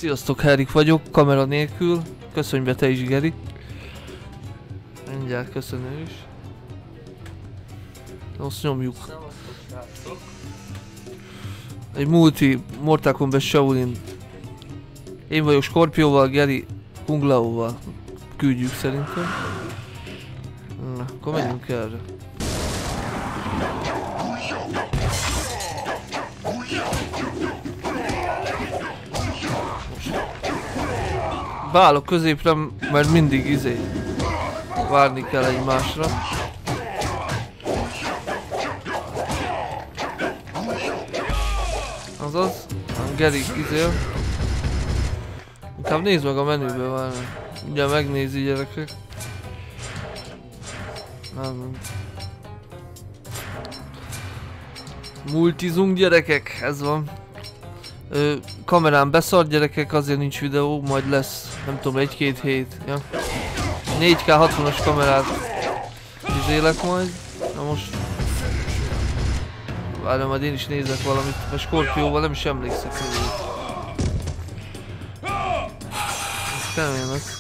Sziasztok, Herik vagyok, kamera nélkül. Köszönj be te is, Geri. Mindjárt köszönöm is. Azt nyomjuk. Egy multi Mortal Kombat Shaolin. Én vagyok Skorpióval, Geri Kung Laóval. Küldjük szerintem. Na, akkor menjünk erre. Beállok középre, mert mindig várni kell egymásra. Azaz, Geri inkább nézd meg a menübe, várni. Ugye megnézi, gyerekek. Multizunk, gyerekek, ez van. Kamerán beszart, gyerekek, azért nincs videó, majd lesz, nem tudom, 1-2 hét. Ja. 4K 60-as kamerát izélek majd. Na most... Várjál, majd én is nézek valamit, a Skorpióval nem is emlékszek közül. Ez kemény lesz.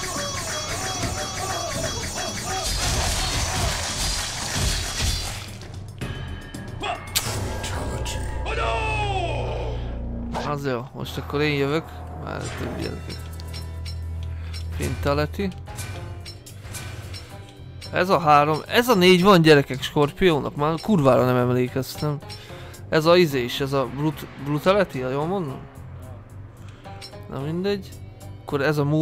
Az jó, most akkor én jövök. Már több gyerekek. Fintaleti. Ez a 3, ez a 4 van, gyerekek, Skorpiónak, már kurvára nem emlékeztem. Ez a izés, ez a Brutality, jól mondom? Na mindegy. Akkor ez a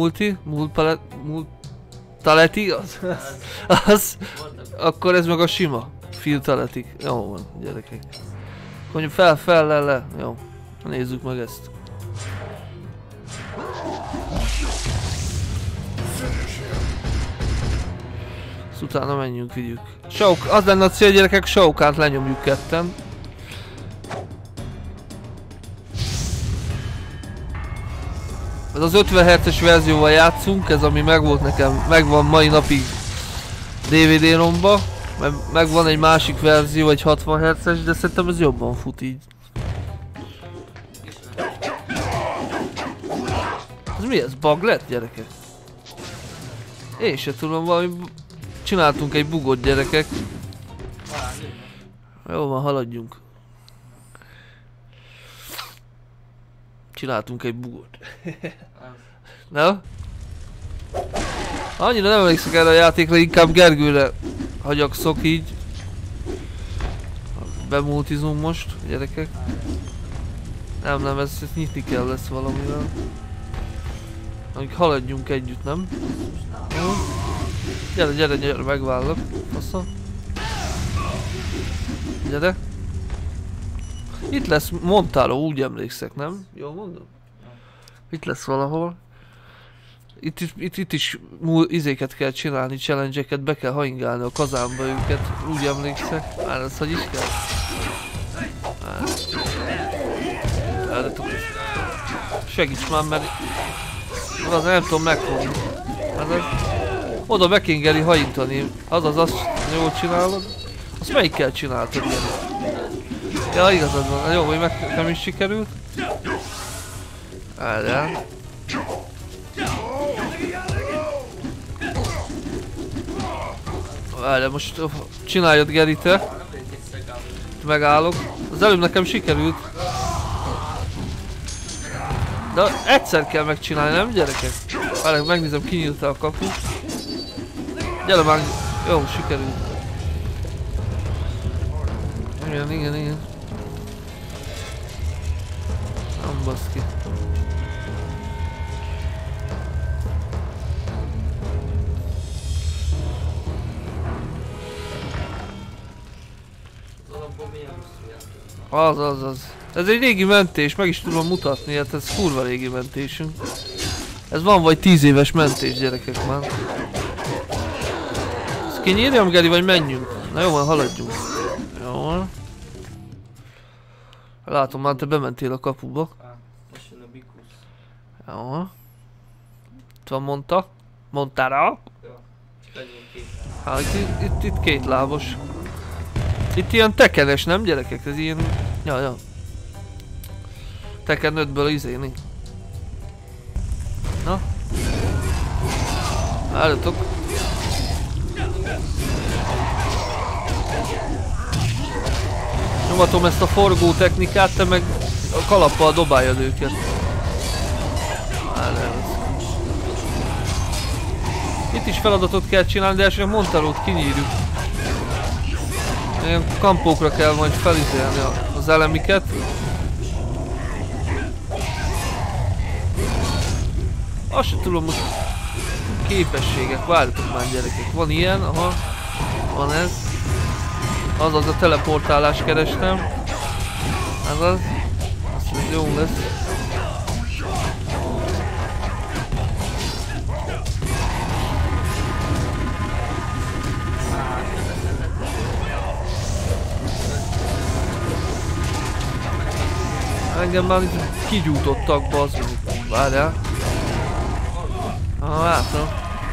Multality, az. Akkor ez meg a sima. Fintalety. Jó van, gyerekek. Akkor fel, le. Jó. Nézzük meg ezt. Ezt utána menjünk, vigyük. Az lenne a cél, gyerekek, Shao Kahnt lenyomjuk ketten. Ez az 50 Hz-es verzióval játszunk, ez ami megvolt nekem, megvan mai napig DVD-romba. Megvan egy másik verzió, egy 60 Hz-es, de szerintem ez jobban fut így. Ez mi ez? Bug lett, gyerekek? Én se tudom, valami... Csináltunk egy bugot, gyerekek. Jó van, haladjunk. Csináltunk egy bugot. Na? Annyira nem emlékszek erre a játékra, inkább Gergőre hagyakszok így. Bemultizunk most, gyerekek. Nem, ezt nyitni kell lesz valamivel. Amíg haladjunk együtt, nem? Gyere, megvállok. Faszom. Gyere. Itt lesz Montaro, úgy emlékszek, nem? Jól mondom? Itt lesz valahol. Itt is izéket kell csinálni, challenge-eket, be kell haingálni a kazánba őket, úgy emlékszek. Már ez hogy is kell? Segíts már, mert... Az nem tudom megfogni. Oda be kéne, Geri, hajítani. Azaz, azt jól csinálod. Azt melyikkel csináltad, Geri? Ja, igazad van. Jó, hogy nem is sikerült. Várjál. Várjál, most csináljad, Geri, te. Megállok. Az előbb nekem sikerült. De egyszer kell megcsinálni, nem, gyerekek? Várjál, megnézem, kinyílta a kapu. Gyere már, jó, sikerült. Igen. Nem baszki. Az. Ez egy régi mentés, meg is tudom mutatni, hát ez kurva régi mentésünk. Ez van vagy 10 éves mentés, gyerekek már. Ezt kinyírjam, Geri, vagy menjünk? Na jó van, haladjunk. Jó van. Látom már, te bementél a kapuba. Jó van. Itt van Montara. Hát itt két lábos. Itt ilyen tekenes, nem, gyerekek? Ez ilyen... Ja. Tekken 5-ből izéni. Na? Várjatok. Nyomatom ezt a forgó technikát, te meg a kalappal dobáljad őket. Itt is feladatot kell csinálni, de elsően Montalót kinyírjuk. Ilyen kampókra kell majd felizélni az elemiket. Azt sem tudom most képességek, várjatok már gyerekek. Van ilyen, aha. Van ez. Azaz a teleportálás kerestem. Azaz. Azt ez jó lesz. Engem már itt kigyújtottak, bazd meg. Várjál. Ah, látom.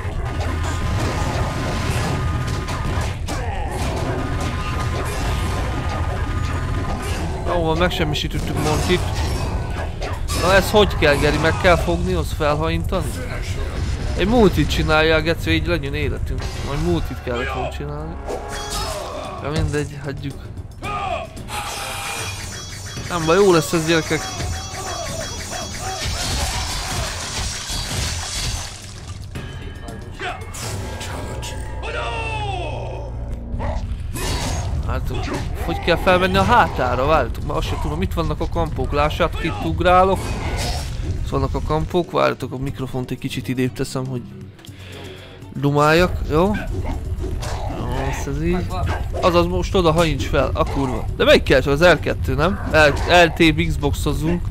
Ahol megsemmisítettük Montit. Na ez hogy kell, Geri? Meg kell fogni, az felhajintani? Egy multit csináljál, Geci, így legyen életünk. Majd multit kellett volna csinálni. Ja mindegy, hagyjuk. Nem baj, jó lesz ez, gyerekek. Várjátok, hogy kell felvenni a hátára? Várjátok, már azt sem tudom, itt vannak a kampók, lássátok, itt ugrálok. Itt vannak a kampók, várjátok, a mikrofont egy kicsit idébb teszem, hogy dumáljak, jó? Ez így. Azaz most oda hajincs fel, a kurva. De melyik kell csak az R2, nem? LT Xbox-ozzunk.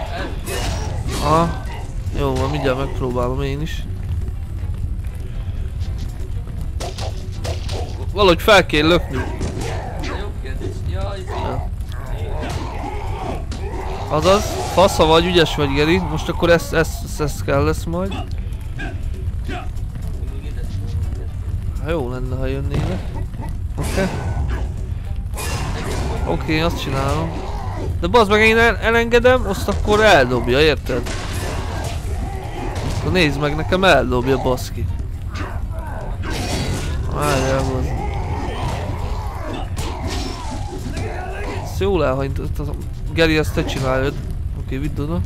Aha. Jó van, mindjárt megpróbálom én is. Valahogy fel kell lökni. Ja. Azaz, fasza vagy, ügyes vagy, Geri. Most akkor ezt kell lesz majd. Jó lenne, ha jönnének. Oké. Oké, azt csinálom. De bazd meg, én elengedem, azt akkor eldobja, érted? Akkor nézd meg, nekem eldobja, baszki. Várjál, bazd. Ezt jól elhagyt, Geri, ezt te csináljad. Oké, vidd oda.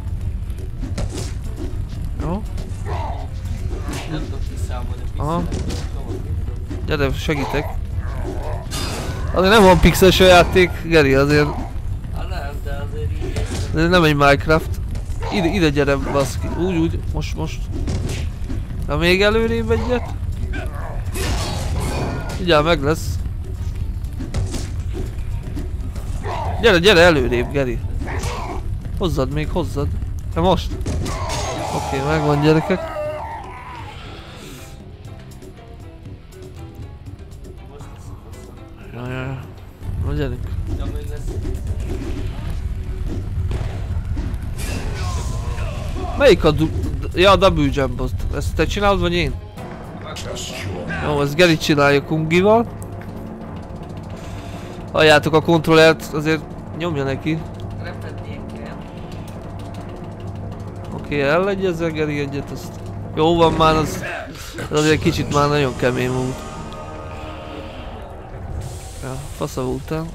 Jó. Aha. Gyere, segítek. Azért nem van pixeles a játék, Geri, azért. De nem egy Minecraft. Ide gyere, baszki. Úgy, most. Na még előrébb egyet. Mindjárt meg lesz. Gyere előrébb, Geri. Hozzad még, hozzad. De most. Oké, megvan, gyerekek. Na gyerünk. Melyik a ja, a double jump, ezt te csinálod vagy én? Jó, ezt Geri csinálja Kungival. Halljátok a kontrollert, azért nyomja neki. Oké, elegyezzel Geri egyet, azt... Jó van már, az azért kicsit már nagyon kemény volt. Ja, fasza voltál.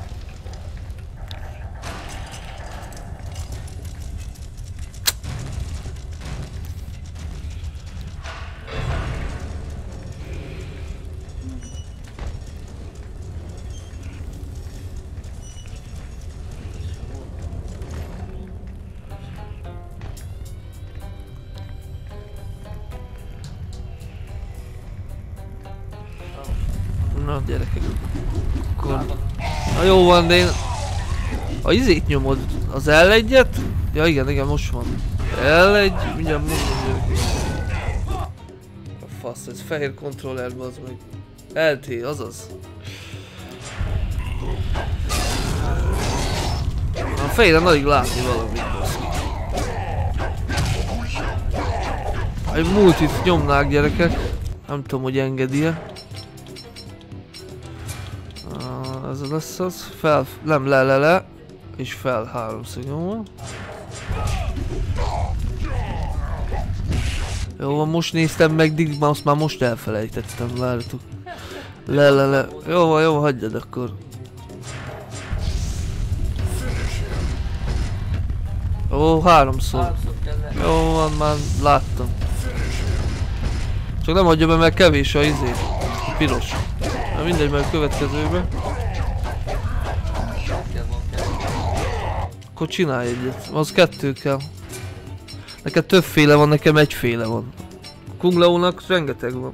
Na gyerekek. Akkor... Na jó van, de én... A izét nyomod, az L1-et? Ja igen, most van. L1, mindjárt mondom gyerekek. A fasz, ez fehér kontroller, bazd meg. LT, azaz. A fejren alig látni valamit, baszki. Egy multit nyomnák, gyerekek. Nem tudom, hogy engedi-e. Ez lesz az. Fel, nem le. És fel háromszor, jó van. Jó van, most néztem meg, Digma, azt már most elfelejtettem, várjatok. Le. Jó van, hagyjad akkor. Ó, háromszor. Jó van, már láttam. Csak nem adja be, mert kevés a izé. Piros. Na mindegy, majd a következőben. Akkor csinálj egyet. Az 2 kell. Neked többféle van, nekem egyféle van. Kung Lao-nak rengeteg van.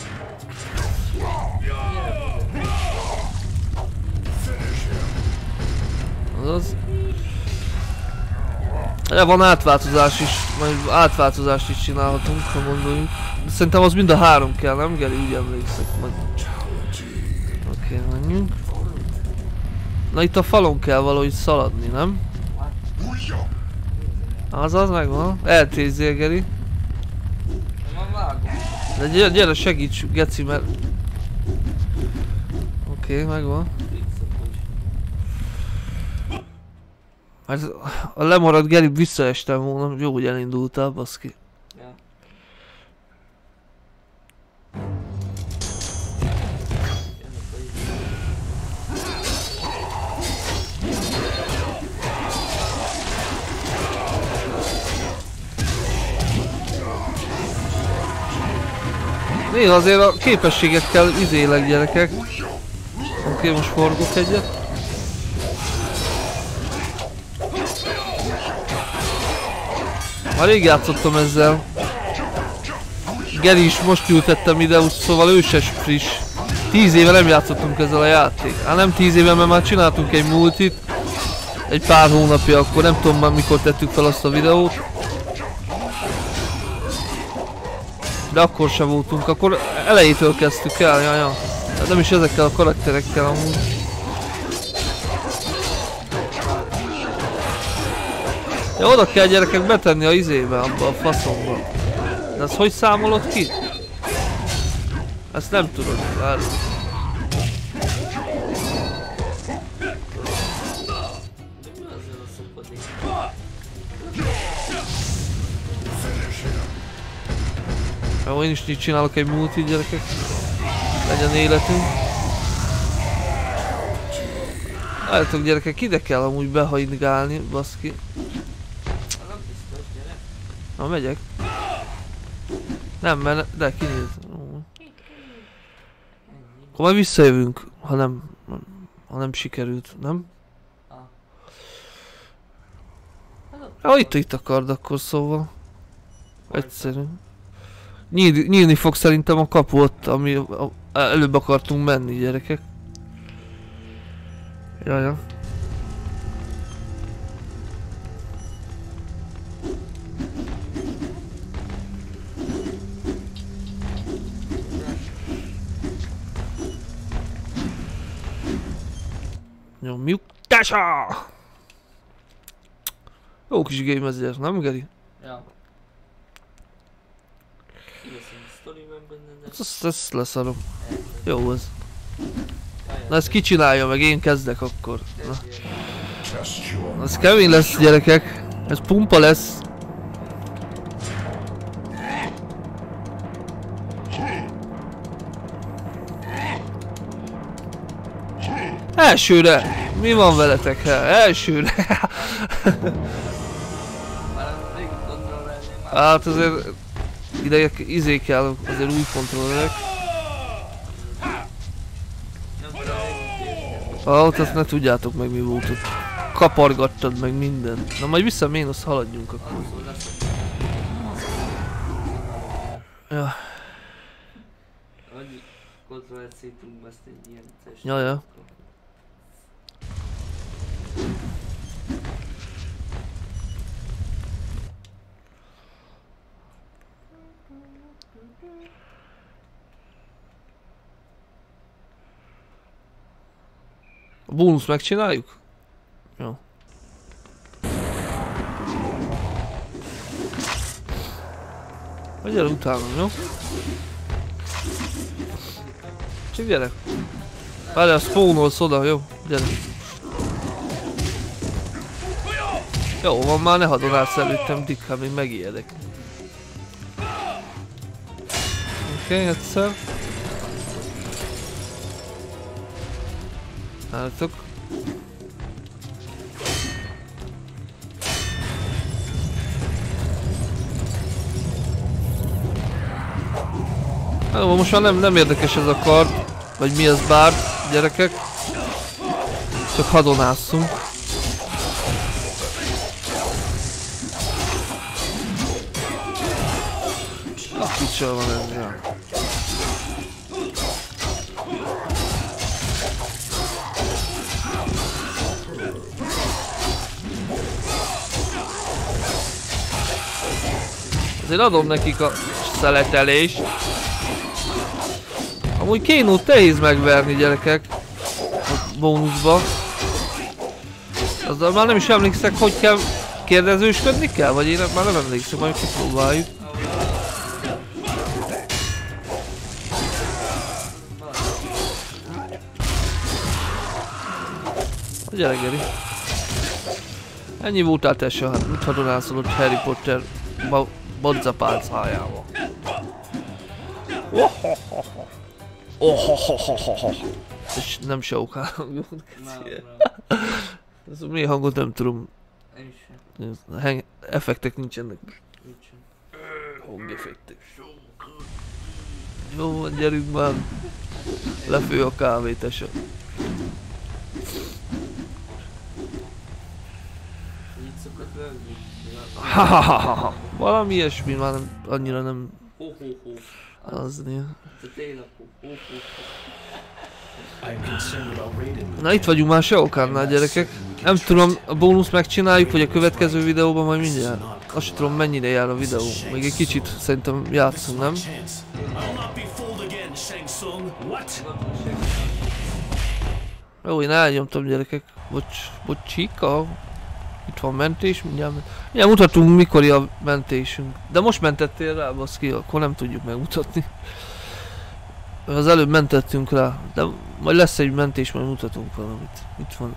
Azaz. Ja, van átváltozás is, majd átváltozást is csinálhatunk, ha gondoljuk. De szerintem az mind a 3 kell, nem Geri? Úgy emlékszek majd. Oké, menjünk. Na itt a falon kell valahogy szaladni, nem? Azaz megvan. Eltézzél, Geri. De gyere segíts, geci, mert... Oké, megvan. Hát a lemaradt Geri visszaestem volna, jó, hogy elindultál, baszki. Ja. Néha azért a képességekkel izélek, gyerekek. Oké, most forgok egyet. Már rég játszottam ezzel. Geri is most ültettem ide, úgy szóval ő se friss. 10 éve nem játszottunk ezzel a játék. Hát nem 10 éve, mert már csináltunk egy multit. Egy pár hónapja, akkor nem tudom már mikor tettük fel azt a videót. De akkor sem voltunk, akkor elejétől kezdtük el, ja. Hát nem is ezekkel a karakterekkel amúgy. Ja, oda kell gyerekek betenni a izébe, abba a faszomba. De ezt hogy számolod ki? Ezt nem tudod, várj. Jó, én is így csinálok egy multit, gyerekek. Legyen életünk. Álljátok gyerekek, ide kell amúgy behaidgálni, baszki. Na, megyek. Nem, mert de kinéz. Akkor majd visszajövünk, ha nem sikerült, nem? Ja, itt a kard akkor, szóval. Egyszerű. Nyílni fog szerintem a kapu ott, ami előbb akartunk menni, gyerekek. Jaja. Nyomjuk. Tesa! Jó kis game ezért, nem Geri? Ja. Ezt leszarom. Jó az. Na ezt kicsinálja meg, én kezdek akkor. Na. Ez kemény lesz, gyerekek. Ez pumpa lesz. Elsőre! Mi van veletek? Elsőre! Hát azért ide izé kell, azért új kontrollerek. Ott azt ne tudjátok meg mi volt ott. Kapargattad meg minden. Na majd vissza ménusz, haladjunk akkor. Ja. Ja. A bónusz megcsináljuk? Jó. Gyere utána, jó? Csak gyere. Várjál, spawnolsz oda, jó? Gyere. Jó van, már ne hadonálsz előttem, Dick, hát még megijedek. Oké, egyszer. Álltok. Jó, most már nem érdekes ez a kard, vagy mi ez bár, gyerekek. Csak hadonásszunk. A kicsa van ez, ja. Azért adom nekik a szeletelést. Amúgy Kénót nehéz megverni, gyerekek. A bónuszba. Azzal már nem is emlékszek, hogy kell kérdezősködni kell? Vagy én már nem emlékszem, majd kipróbáljuk. Gyere, Geri. Ennyi voltál te se, hát mit hadonászolod Harry Potter bodzapálcájával. És nem Saukán hangot. Ez milyen hangot nem tudom. Effektek nincsenek. Hangeffektek. Jó van, gyerünk már. Lefő a kávét, ese. Hahaha. Valami ilyesmi, már nem, annyira nem... Az néha. Na itt vagyunk már Shao-Kahnnál, gyerekek. Nem tudom, a bónusz megcsináljuk, vagy a következő videóban majd mindjárt. Azt sem tudom, mennyire jár a videó. Még egy kicsit szerintem játszunk, nem? Jó, én elnyomtam, gyerekek. Bocsika. Itt van mentés, mindjárt. Mindjárt mutatunk, mikor a mentésünk. De most mentettél rá, baszki, akkor nem tudjuk megmutatni. Az előbb mentettünk rá, de majd lesz egy mentés, majd mutatunk valamit. Itt van.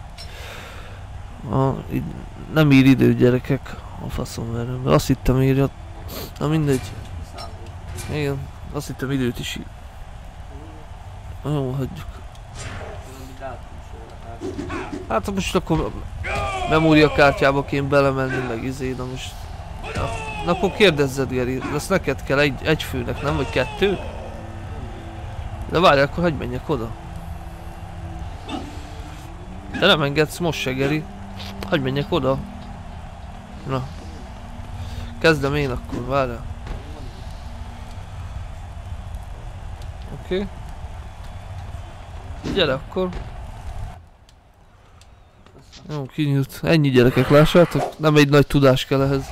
Nem ír időt, gyerekek. A faszom erről, mert azt hittem írja. Na mindegy. Igen, azt hittem időt is ír. Jó, hagyjuk. Hát most akkor memóriakártyába kéne belemenni, meg izé, na most... Na akkor kérdezzed, Geri, ezt neked kell egy főnek, nem? Vagy kettő? De várj, akkor hagyj menjek oda. De nem engedsz most se, Geri. Hagyj menjek oda. Na. Kezdem én akkor, várjál. Oké. Gyere akkor. Jó, kinyújt. Ennyi, gyerekek, lássátok? Nem egy nagy tudás kell ehhez.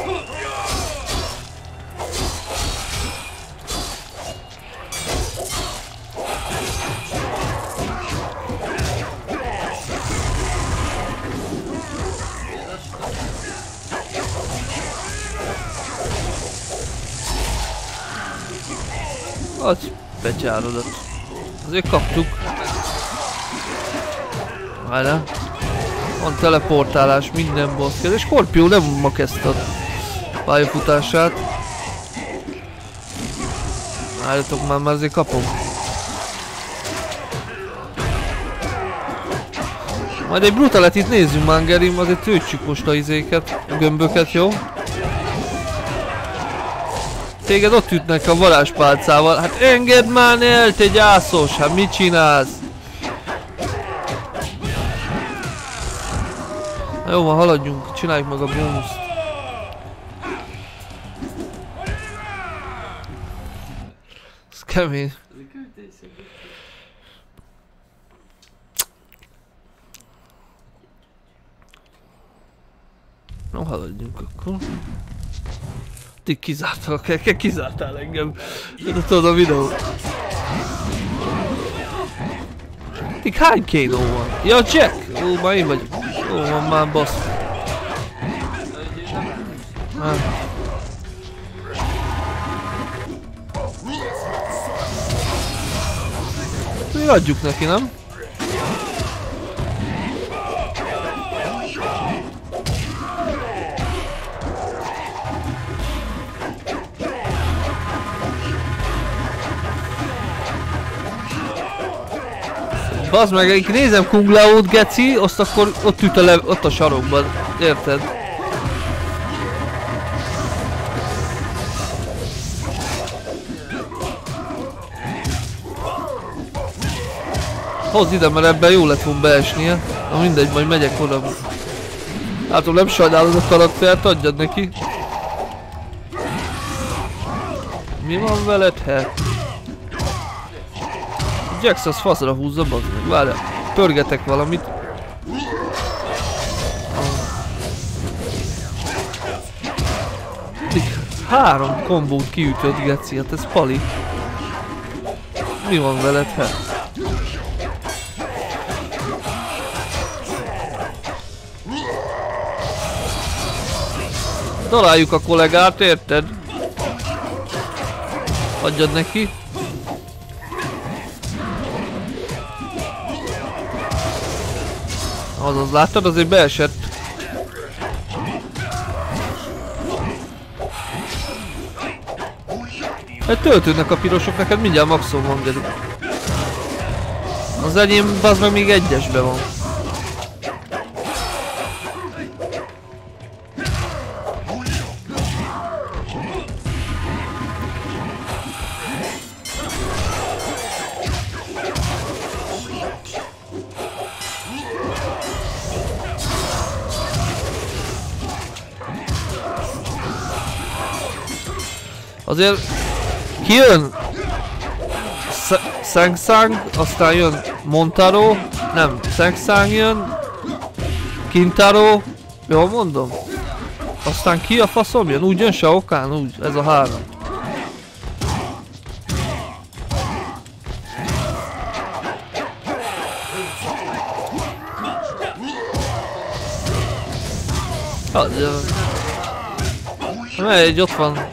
Adj betyárodat. Azért kaptuk. Várjál. Van teleportálás, minden boss kell. És Scorpio nem ma kezdte a pályafutását. Várjatok már azért kapom. Majd egy brutalityt nézzünk már, Gerim, azért töltsük most a izéket, a gömböket, jó? Téged ott ütnek a varázspálcával, hát engedd már el, te gyászos, hát mit csinálsz? Na jó, van, haladjunk, csináljuk meg a bónuszt. Ez kemény. Na, haladjunk akkor. Ti kizártál engem. De tudod a videó. Ti hány Kano van? Ja, Jack! Ó, már én vagyok. Ó, van már boss. Mi adjuk neki, nem? Bazd meg, én nézem Kung Lao-t, geci, azt akkor ott üt ott a sarokban, érted? Hozd ide, mert ebben jó lett volna beesnie. Na mindegy, majd megyek oda. Hát nem sajnálod a karaktert, adjad neki. Mi van veled, he? Jax az faszra húzza, bazd meg. Várjál, pörgetek valamit. Három kombót kiütött, geci, hát ez pali. Mi van veled, he? Találjuk a kollégát, érted? Adjad neki. Azaz, láttad? Azért beesett. Hát töltődnek a pirosok, neked mindjárt maximum van, Geri. Az enyém, bazd meg, még egyesbe van. Azért kijön Shang Tsung, aztán jön Montaro, nem, Shang Tsung jön, Kintaro, jól mondom? Aztán ki a faszom jön? Úgy jön Shao Kahn, úgy, ez a három. Hagyja. Megy, ott van.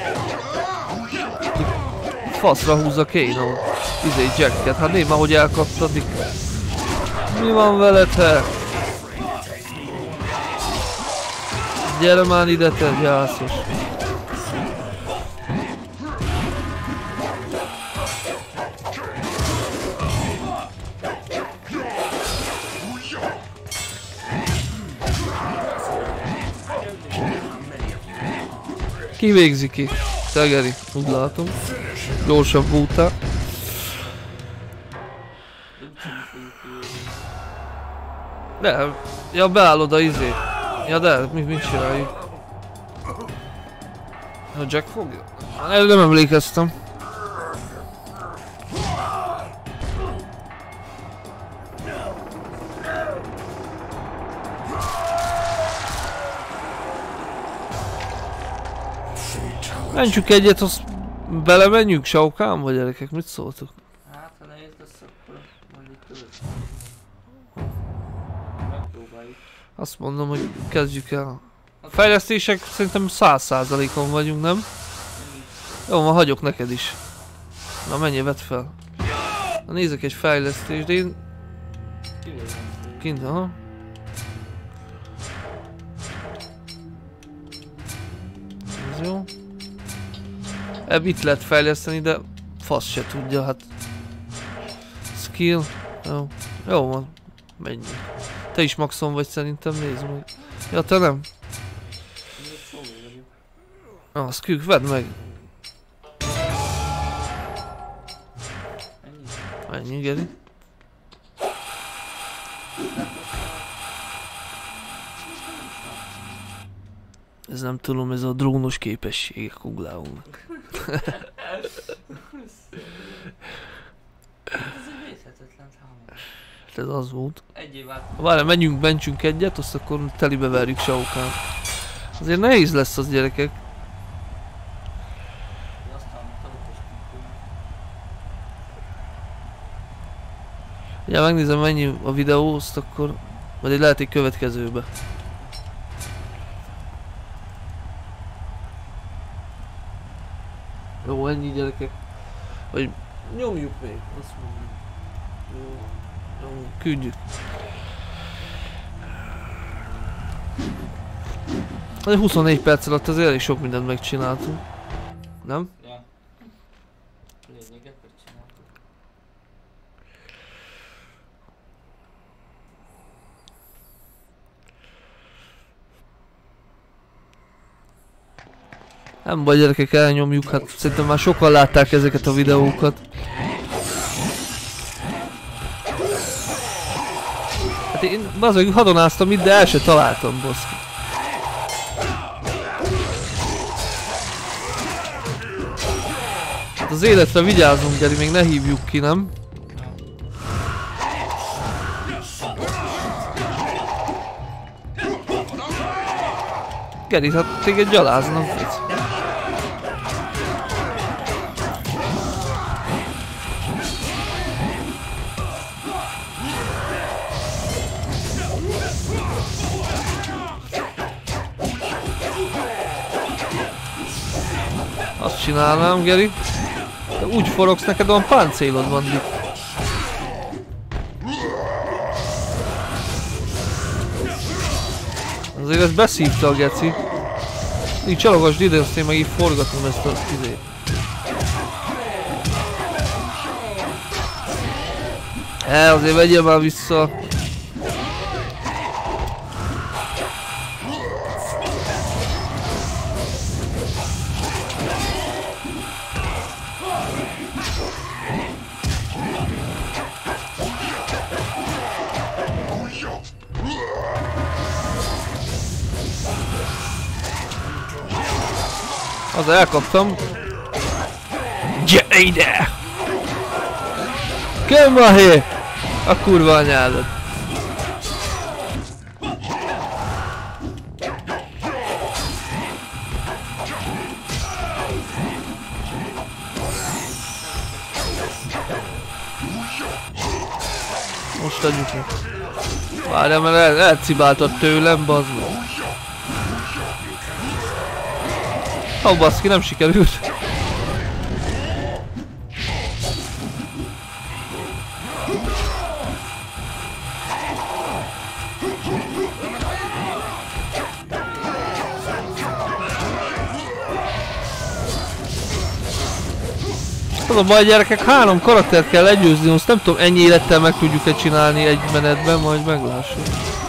Faszra húzza Kano. Izé Jacket, hát nézd már, hogy elkaptad. Mi van veled, he? Gyere már ide, te gyászos. Ki végzi ki? Tegeri, úgy látom. Gyorsabb voltál. De, ja beállod a izét. Ja de, mit csináljuk? A Jack fogja? Nem emlékeztem. Menjünk egyet, azt belemenjünk Shao Kahnba, gyerekek, mit szóltok? Hát, ha nehéz lesz, akkor majd itt között. Megpróbáljuk. Azt mondom, hogy kezdjük el. A fejlesztések szerintem 100%-on vagyunk, nem? Jó, ma hagyok neked is. Na menjél, vedd fel. Na nézek egy fejlesztést, de én... Kint, aha. Ez jó. Ebb itt lehet fejleszteni, de fasz se tudja, hát... Skill... Jó, jó van. Menjünk. Te is maxon vagy szerintem, nézd meg. Ja, te nem? Ah, skill, vedd meg. Ennyi, Geri. Ez nem tudom, ez a drónos képessége Kung Lao-nak. Ez egy vészhetetlen számos. Ez az volt. Egy év át. Várjál, menjünk egyet, azt akkor telibe verjük Shao Kahn. Azért nehéz lesz az, gyerekek. Ja, megnézem mennyi a videó, azt akkor... Majd egy lehet egy következőbe. Jó, ennyi, gyerekek. Vagy nyomjuk még, azt mondom. Jó, küldjük. De 24 perc alatt azért elég sok mindent megcsináltunk. Nem? Ja. Lényeget megcsináltuk. Nem baj gyerekek, elnyomjuk, hát szerintem már sokan látták ezeket a videókat. Hát én bazeg hadonáztam itt, de el se találtam, baszki. Hát az életre vigyázzunk, Geri, még ne hívjuk ki, nem? Geri, hát téged gyaláznak, vicc. Azt csinálnám, Geri. De úgy forogsz, neked olyan páncélod van itt. Azért ezt beszívta a geci. Így csalogasd ide, azt én meg így forgatom ezt az izét. Azért vegyél már vissza. Az elkaptam. Gyere ide! Come on here! A kurva anyádat. Most adjuk meg. Várjál, mert elcibáltad tőlem, bazd meg. Ó, baszki, nem sikerült. Az a baj, gyerekek, 3 karaktert kell legyőzni, azt nem tudom, ennyi élettel meg tudjuk-e csinálni egy menetben, majd meglássuk.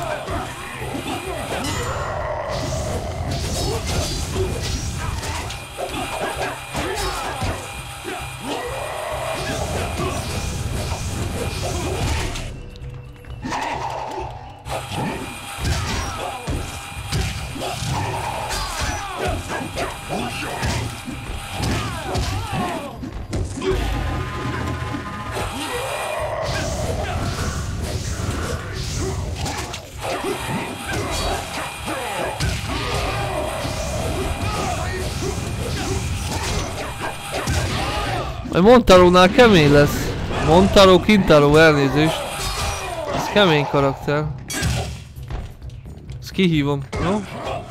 Majd Montarónál kemény lesz. Montaro, Kintaro, elnézést. Ez kemény karakter. Ezt kihívom, jó?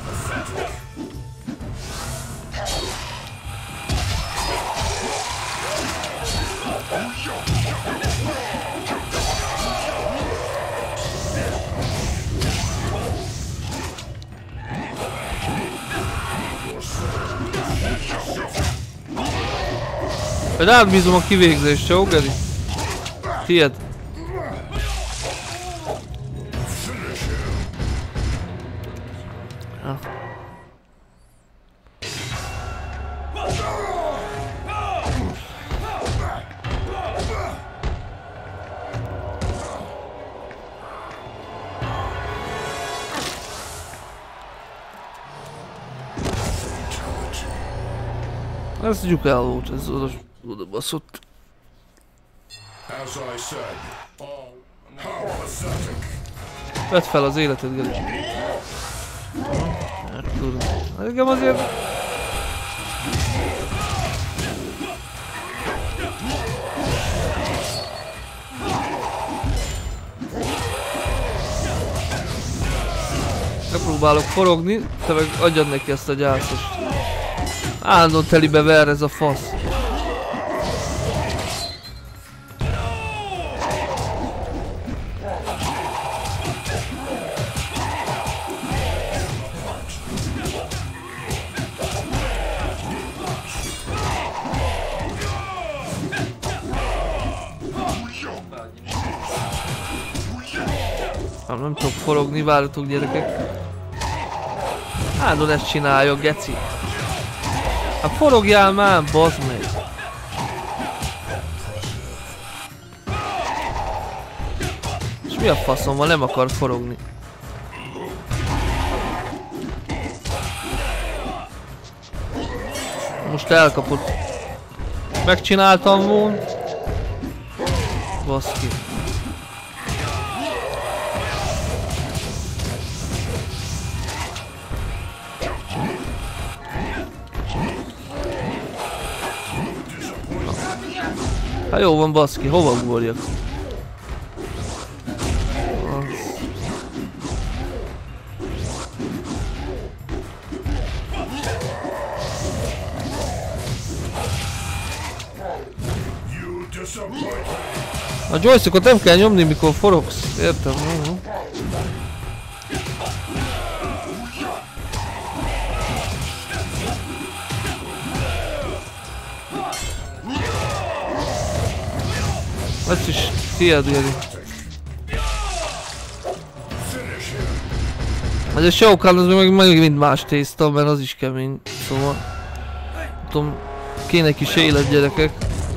Rád bízom a kivégzést, jó, Geri? Tied. Ez gyukál volt, ez oda baszott. Vedd fel az életed, Geri. Hát tudom. Engem azért... Megpróbálok forogni, te meg adjad neki ezt a gyászost. Állandóan telibe ver ez a fasz. Nem tudok forogni, várjatok gyerekek. Állandóan ezt csinálja, geci. Hát forogjál már, bazd meg! És mi a faszom van, nem akar forogni? Most elkapott. Megcsináltam volna. Baszki. Hát jó van, baszki, hova ugorjak? A joystickot nem kell nyomni, mikor forogsz, értem? Ezt is tiéd, Jeri. Ez a Shao Kahn az meg mind más tészta, mert az is kemény, szóval... Tudom, kéne kis élet, gyerekek.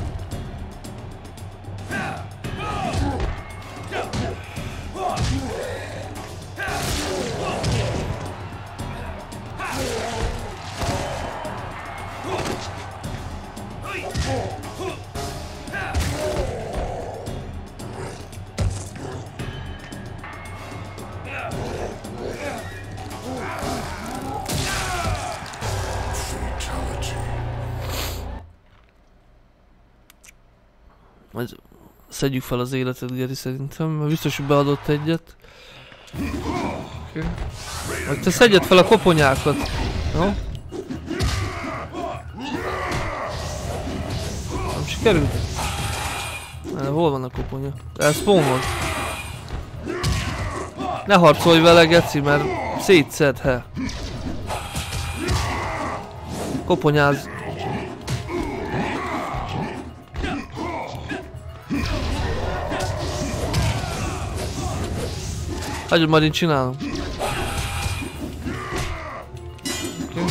Majd szedjük fel az életet, Geri, szerintem, mert biztos, hogy beadott egyet. Okay. Majd te szedjed fel a koponyákat, jó? Nem sikerült? Hol van a koponya? Elspawnod? Ne harcolj vele, geci, mert szétszed, he. Koponyáz. Hagyod, majd én csinálom. Okay.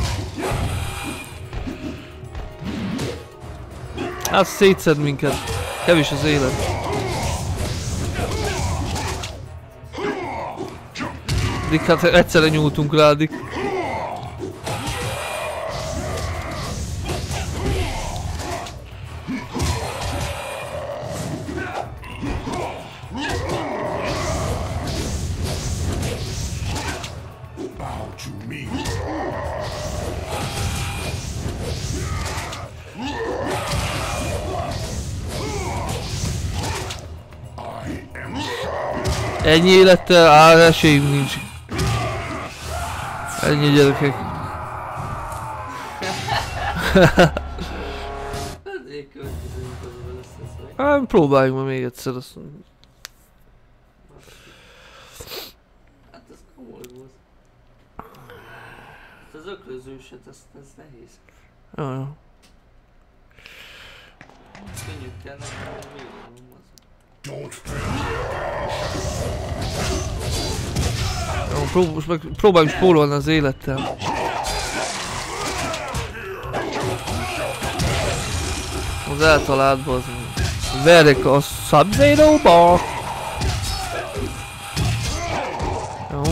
Hát szétszed minket. Kevés az élet. Addig hát egyszerre nyúltunk rá, addig. Ennyi élettel áll, esélyünk nincs. Ennyi, gyerekek. Hát próbáljuk ma még egyszer, azt mondom. Hát ez komoly volt. Az ökrözőset, ez nehéz. Jaj. Könnyű kell nekem, hogy még nem Jó, most meg próbáljuk spórolni az élettel. Az eltalált, bazd meg. Verjek a Sub-Zero-ba! Jó.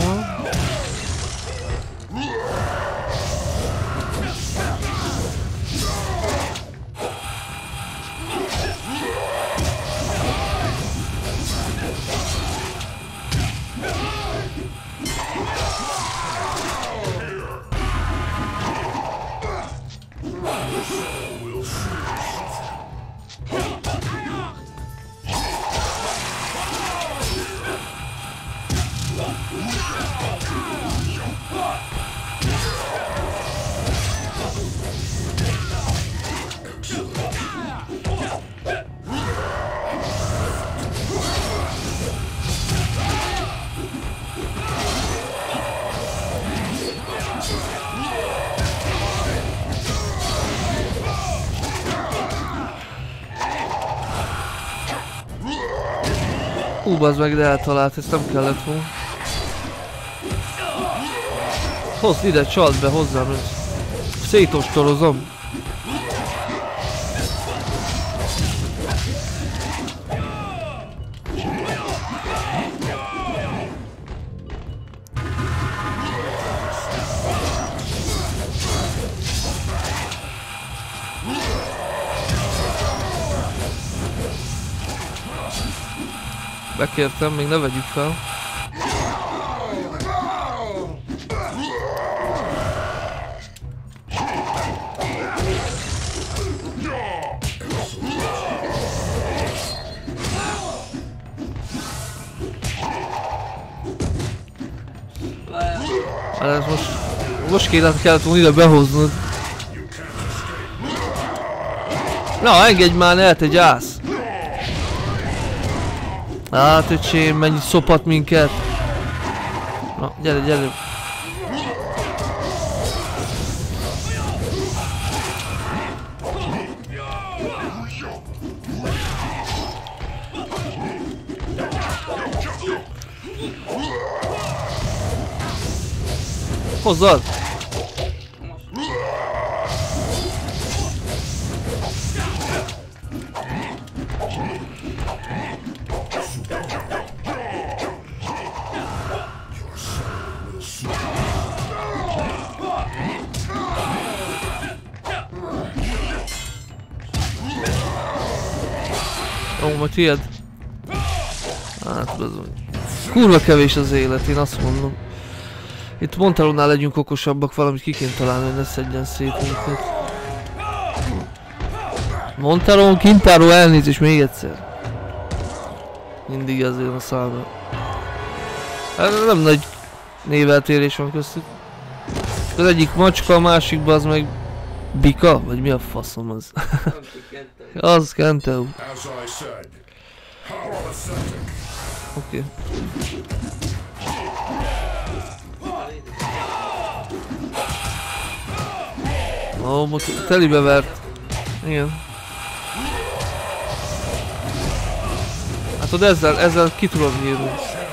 Bazd meg, de eltalált, ezt nem kellett volna. Hozd ide, csald be hozzám, szétostorozom. Bekértem, még ne vegyük fel. Hát ez most kellett volna ide behoznod. Na, engedj már, ne te gyász! Hát öcsém, mennyit szopat minket! Na, gyere, gyere! Hozzad! Ó, majd tiéd. Hát bezony. Kurva kevés az élet, én azt mondom. Itt Montalónál legyünk okosabbak, valamit ki kéne találni, hogy ne szedjen szét minket. Montalón, Kintáró, elnézést még egyszer. Mindig ezért a száma. Hát nem nagy néveltérés van köztük. Az egyik macska, a másikban az meg bika? Vagy mi a faszom az? Az Kenteu. Oké. Ó, most telibe vert. Igen. Hát ott ezzel ki tudod nyírni.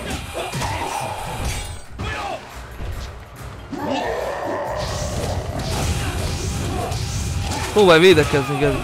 Próbálj védekezni, Geri.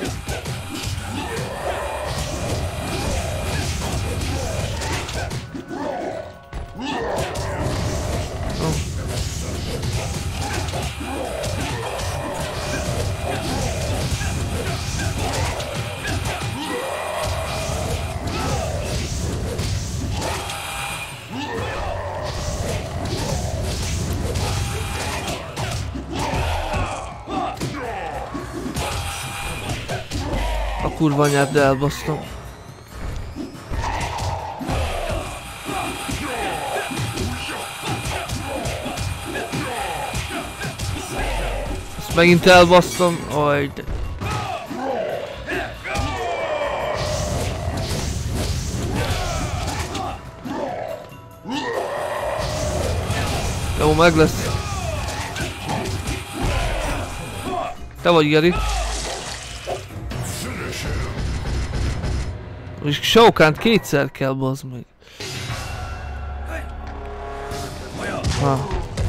Kurva anyát, de elbasztam. Ezt megint elbasztam. Aj, de... Jó, meg lesz. Te vagy, Geri. És Shao Kahnt kétszer kell, bazd meg. Ha.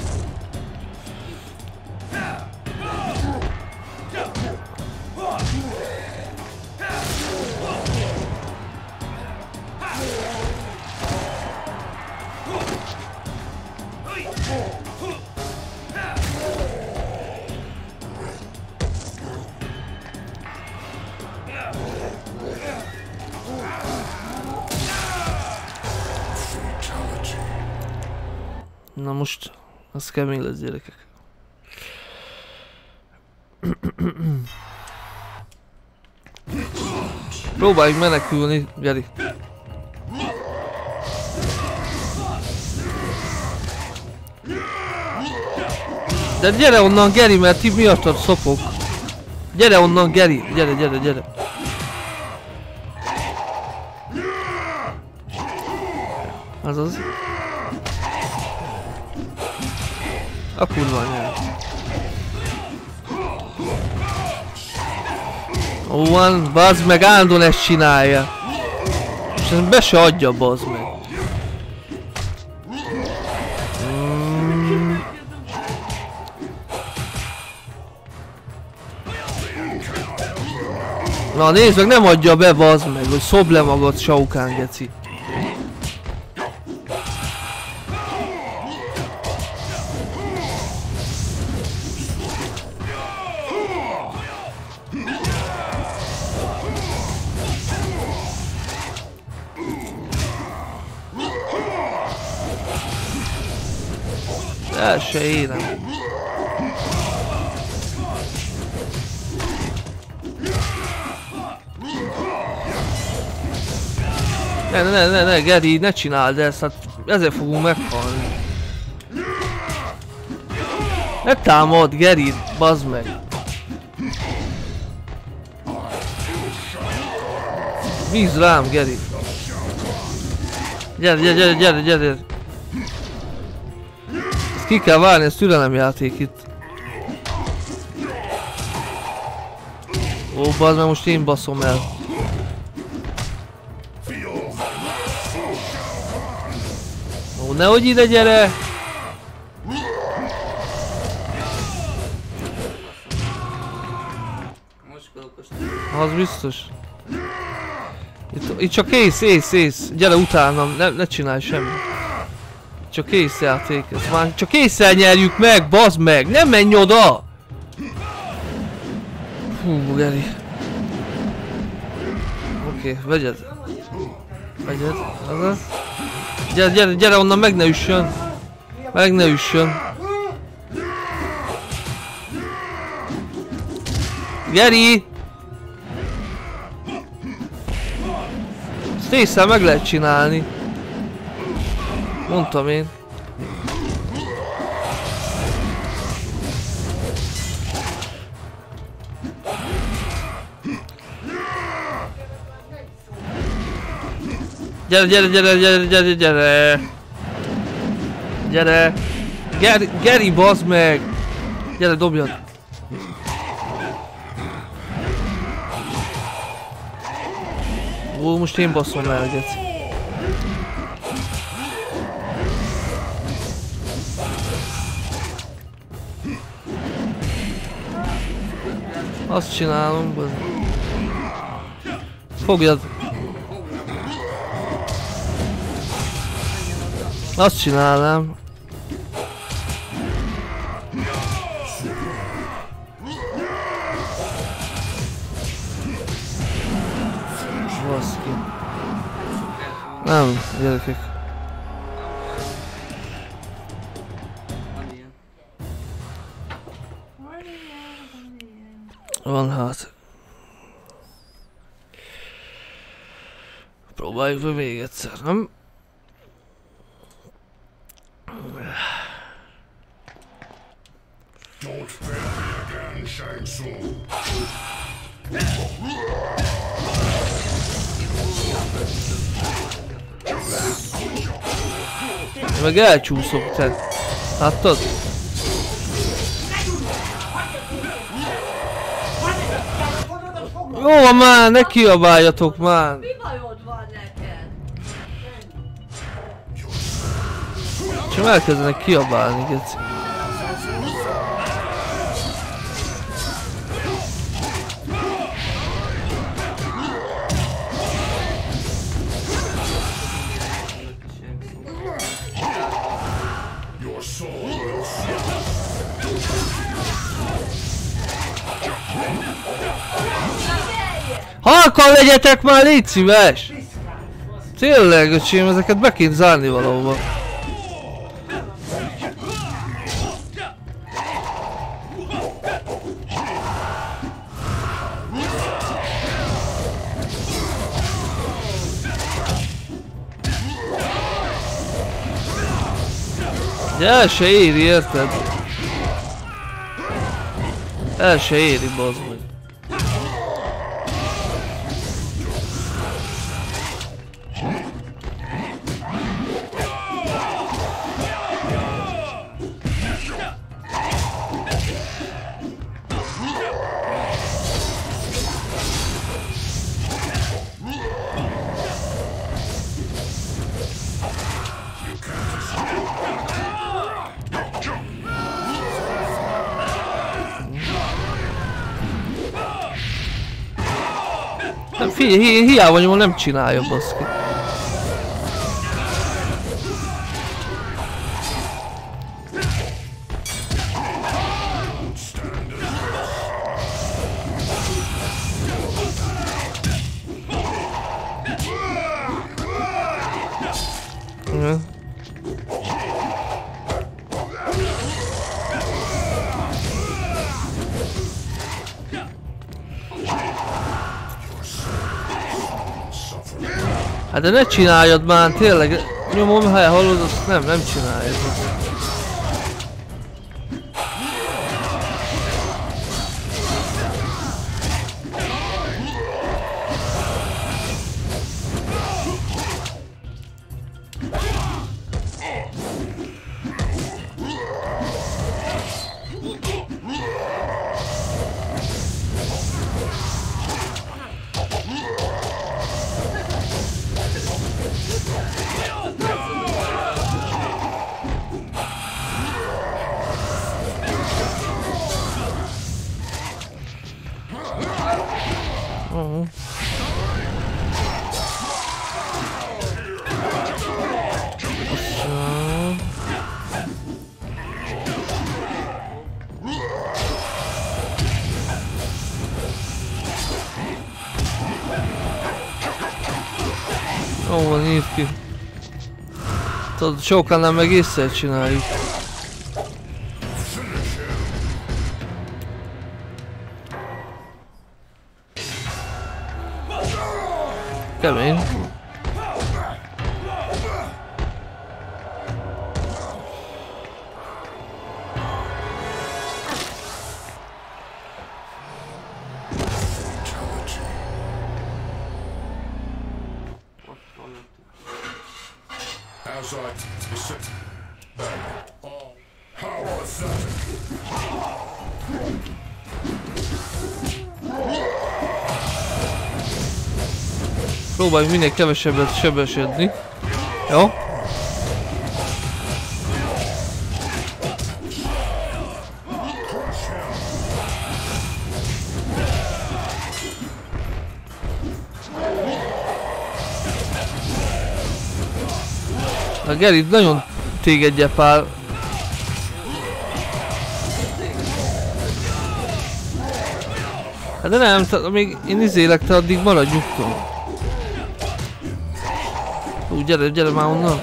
Na most, az kemény lesz, gyerekek. Próbáljuk menekülni, Geri. De gyere onnan, Geri, mert ti miattad szopok. Gyere onnan, Geri, gyere, gyere, gyere. Azaz. A kurva anyád. Ó, van, bazd meg, állandóan ezt csinálja. És ezt be se adja, bazd meg. Na nézd meg, nem adja be, bazd meg, hogy szobd le magad, Shao Kahn, geci. El se érem. Ne, Geri, ne csináld ezt, hát ezért fogunk meghalni. Ne támad, Geri, bazd meg. Bízz rám, Geri. Gyere. Ezt ki kell várni, ez türelemjáték itt. Ó, bazd meg, most én baszom el. Ó, nehogy ide gyere! Az biztos. Itt csak ész. Gyere utánam, ne csinálj semmit. Csak észjáték ez. Már csak észszel nyerjük meg, bazd meg! Nem menj oda! Hú, Geri. Oké, vegyed. Azaz. Gyere onnan, meg ne üssön. Geri! Ezt észre meg lehet csinálni. Mondtam én. Gyere! Geri, bazd meg! Gyere, dobjad! Ó, most én baszom el, geci. Azt csinálom, bazd. Fogjad! Azt csinálnám. Baszki. Nem, gyerekek. Van hát. Próbáljuk be még egyszer, nem? Don't fail me again, Shang Tsung. Meg elcsúszok, te. Láttad? Jó van már, ne kiabáljatok már! Mi bajod van neked? Csak elkezdenek kiabálni, geci. Halkan legyetek már, légy szíves! Tényleg, öcsém, ezeket be kéne zárni valahova. De el se éri, érted? El se éri, bazd meg. Figyelj, hiába nyomom, nem csinálja, baszki. Hát de ne csináljad már, tényleg. Nyomom, ha hallod, azt nem csináljad. Ó, van írt ki. Tudod, sokkal meg észre csináljuk. Kemény. As I sit back, how pathetic. Próbálj minél kevesebbet sebesülni. Jó? A Geri nagyon téged gyepál. Hát de nem, még én izélek, te addig maradj nyugton. Úgy, gyere már onnan.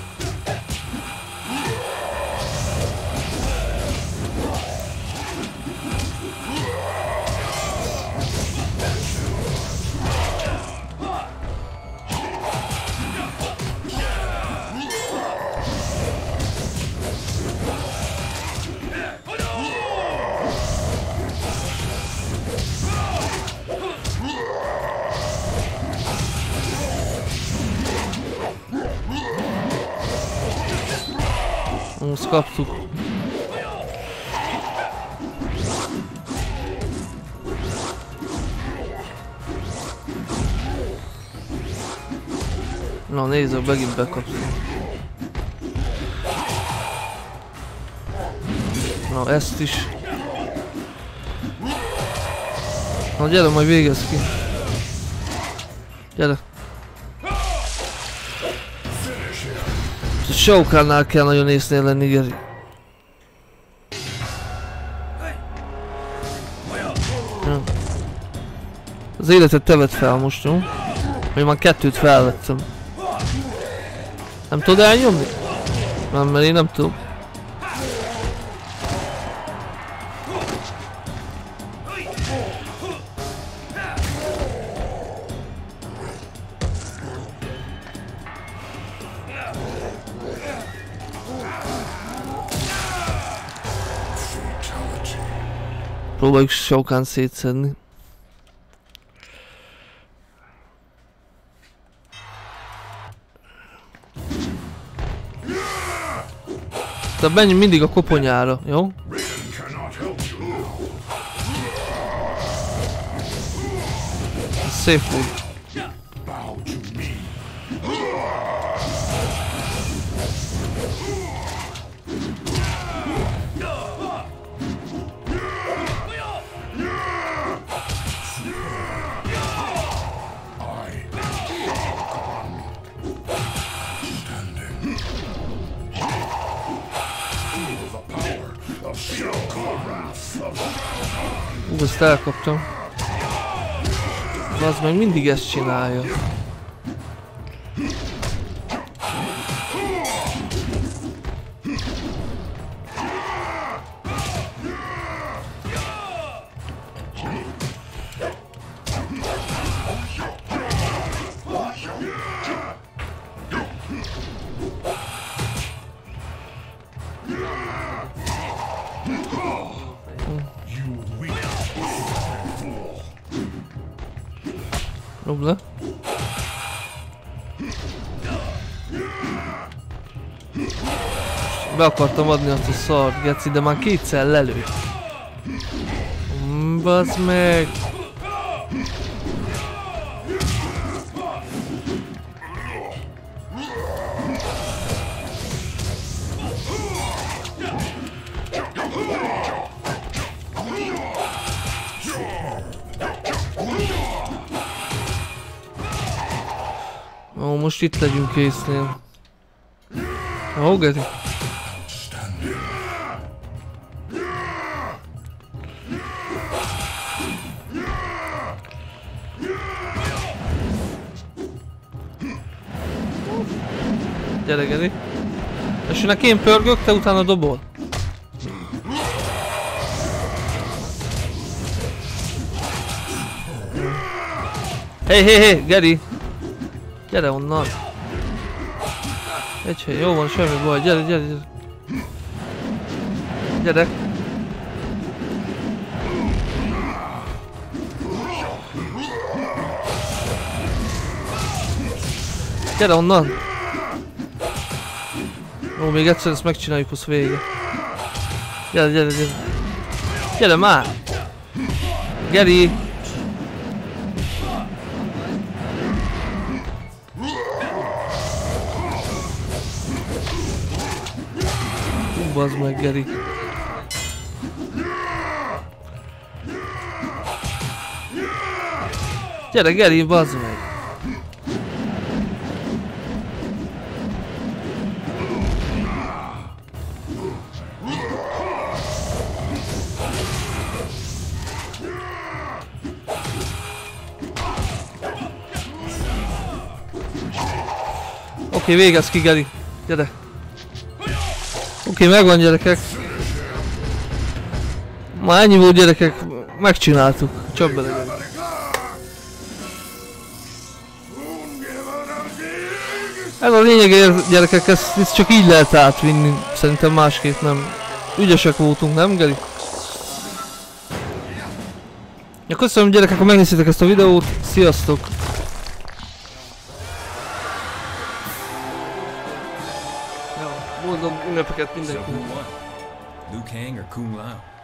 Azt kaptuk. Na nézzük, megint bekapsz. Na ezt is. Na gyere, majd végezz ki. Gyere. Shao Kahnnál kell nagyon észnél lenni, Geri. Ja. Az életet te vedd fel most, jó? Én már 2-t felvettem. Nem tudod elnyomni? Nem, mert én nem tudom. Próbáljuk Shao Kahnt szétszedni. Tehát menjünk mindig a koponyára, jó? Szép volt. Ezt elkaptam. Az meg mindig ezt csinálja. Dob le. Be akartam adni azt a szart, geci, de már kétszer lelőtt. Bazd meg! Ó, most itt legyünk késznél. Ó, geci. Gyere, Geri. És őnek én pörgök, te utána dobol. Hé, Geri! Gyere onnan! Egy hely, jó van, semmi baj, gyere! Gyere! Gyere onnan! Ó, még egyszer ezt megcsináljuk, az vége. Gyere! Gyere már! Geri! Bazd meg, Geri. Gyere, Geri, bazd meg. Oké, végezz ki, Geri. Gyere. Oké, megvan, gyerekek. Már ennyi volt, gyerekek. Megcsináltuk. Csak bele, Geri. Ez a lényeg, gyerekek, ezt csak így lehet átvinni. Szerintem másképp nem. Ügyesek voltunk, nem, Geri? Ja, köszönöm, gyerekek, ha megnéztétek ezt a videót. Sziasztok! Boldog ünnepeket mindenkinek! Liu Kang or Kung Lao?